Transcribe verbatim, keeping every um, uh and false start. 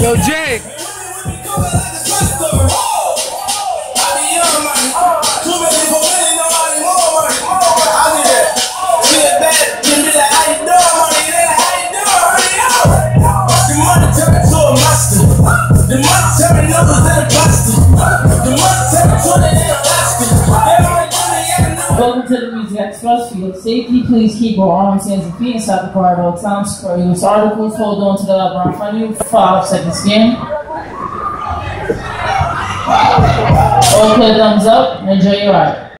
Yo, Jay. Welcome to the Music Express. For your safety, please keep your arms, hands, and feet inside the car at all times. For use articles, hold on to the lever in front of you for five seconds scan. All clear, thumbs up, and enjoy your ride.